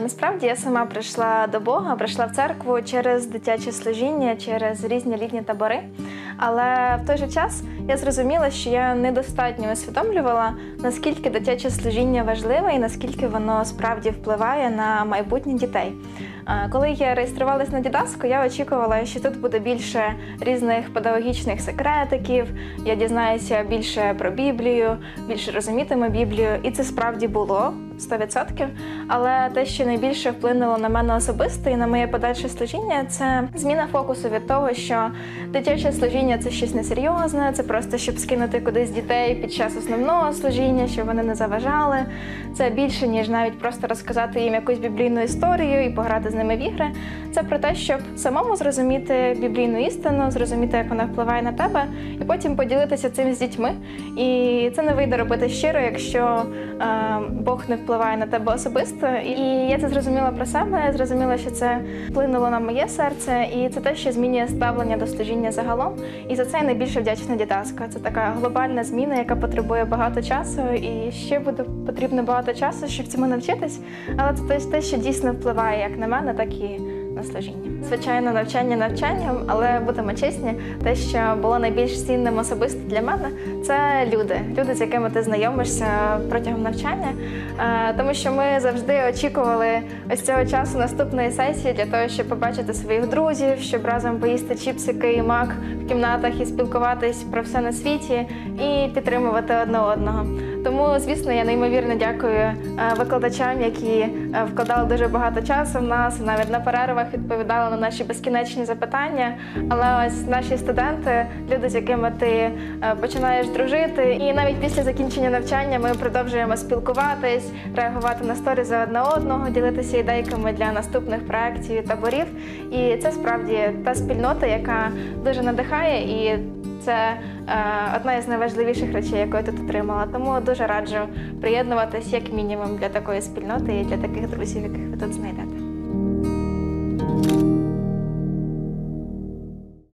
Насправді я сама прийшла до Бога, прийшла в церкву через дитяче служіння, через різні літні табори. Але в той же час я зрозуміла, що я недостатньо усвідомлювала, наскільки дитяче служіння важливе і наскільки воно справді впливає на майбутнє дітей. Коли я реєструвалась на Дідаску, я очікувала, що тут буде більше різних педагогічних секретиків, я дізнаюся більше про Біблію, більше розумітиму Біблію, і це справді було 100%. Але те, що найбільше вплинуло на мене особисто і на моє подальше служіння, це зміна фокусу від того, що дитяче служіння – це щось несерйозне, це просто щоб скинути кудись дітей під час основного служіння, щоб вони не заважали. Це більше, ніж навіть просто розказати їм якусь біблійну історію і пограти з ними в ігри. Це про те, щоб самому зрозуміти біблійну істину, зрозуміти, як вона впливає на тебе, і потім поділитися цим з дітьми. І це не вийде робити щиро, якщо Бог не впливає на тебе особисто. І я це зрозуміла про себе, я зрозуміла, що це вплинуло на моє серце, і це те, що змінює ставлення до служіння загалом. І за це я найбільше вдячна Дідаска. Це така глобальна зміна, яка потребує багато часу, і ще буде потрібно багато часу, щоб цьому навчитись. Але це те, що дійсно впливає як на мене, так і на служіння. Звичайно, навчання навчанням, але будемо чесні, те, що було найбільш цінним особисто для мене, це люди, з якими ти знайомишся протягом навчання. Тому що ми завжди очікували ось цього часу наступної сесії для того, щоб побачити своїх друзів, щоб разом поїсти чіпсики і мак в кімнатах і спілкуватись про все на світі і підтримувати одне одного. Тому, звісно, я неймовірно дякую викладачам, які вкладали дуже багато часу в нас, навіть на перервах відповідали на наші безкінечні запитання. Але ось наші студенти, люди, з якими ти починаєш дружити, і навіть після закінчення навчання ми продовжуємо спілкуватись, реагувати на сторізи одне одного, ділитися ідейками для наступних проєктів і таборів. І це справді та спільнота, яка дуже надихає, і це одна із найважливіших речей, яку я тут отримала. Тому дуже раджу приєднуватись як мінімум для такої спільноти і для таких друзів, яких ви тут знайдете.